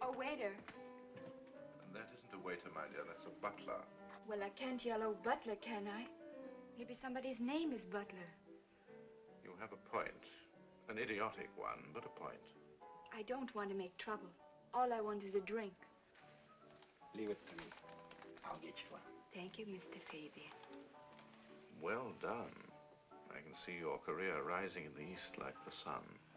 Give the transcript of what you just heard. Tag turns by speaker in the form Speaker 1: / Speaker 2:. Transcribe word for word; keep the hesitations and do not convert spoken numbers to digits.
Speaker 1: A waiter.
Speaker 2: And that isn't a waiter, my dear. That's a butler.
Speaker 1: Well, I can't yell, "Oh, butler," can I? Maybe somebody's name is Butler.
Speaker 2: You have a point. An idiotic one, but a point.
Speaker 1: I don't want to make trouble. All I want is a drink.
Speaker 3: Leave it to me. I'll get you one.
Speaker 1: Thank you, Mister Fabian.
Speaker 2: Well done. I can see your career rising in the east like the sun.